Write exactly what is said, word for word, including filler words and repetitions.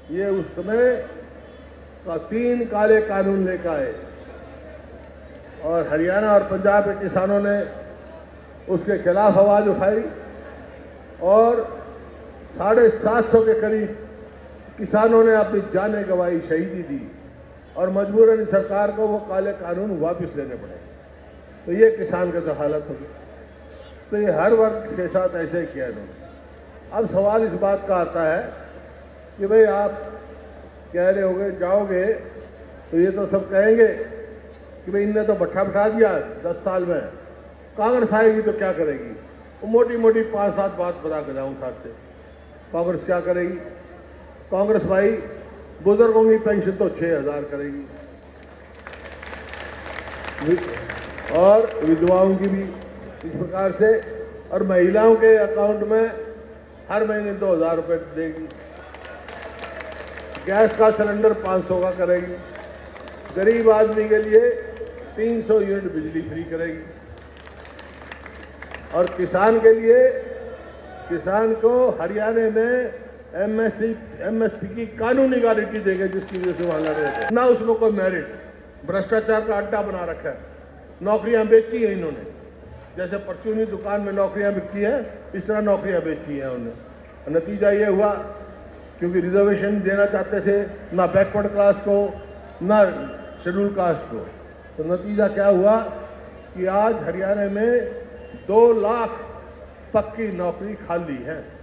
ये उस समय का तीन काले कानून लेकर आए और हरियाणा और पंजाब के किसानों ने उसके खिलाफ आवाज उठाई और साढ़े सात सौ के करीब किसानों ने अपनी जानें गंवाई, शहीदी दी और मजबूरन सरकार को वो काले कानून वापस लेने पड़े। तो ये किसान का जो हालत होगी, तो ये हर वर्ग के साथ ऐसे ही किया इन्होंने। अब सवाल इस बात का आता है कि भाई आप कह रहे होगे जाओगे तो ये तो सब कहेंगे कि भाई इनने तो भट्ठा बिठा दिया दस साल में, कांग्रेस आएगी तो क्या करेगी? वो मोटी मोटी पांच सात बात बता कर जाऊं साथ से। कांग्रेस क्या करेगी? कांग्रेस भाई बुजुर्गों की पेंशन तो छह हजार करेगी और विधवाओं की भी इस प्रकार से, और महिलाओं के अकाउंट में हर महीने दो हजार रुपये देगी। गैस का सिलेंडर पाँच सौ का करेगी। गरीब आदमी के लिए तीन सौ यूनिट बिजली फ्री करेगी और किसान के लिए, किसान को हरियाणा में एमएसपी एमएसपी की कानूनी गारंटी देंगे, जिसकी वजह से वहां लड़ रहे थे। ना उसमें कोई मेरिट, भ्रष्टाचार का अड्डा बना रखा है। नौकरियां बेची है इन्होंने, जैसे परचूनी दुकान में नौकरियां बिकती हैं, इस तरह नौकरियां बेची हैं उन्होंने। नतीजा ये हुआ, क्योंकि रिजर्वेशन देना चाहते थे ना बैकवर्ड क्लास को ना शेड्यूल कास्ट को, तो नतीजा क्या हुआ कि आज हरियाणा में दो लाख पक्की नौकरी खाली है।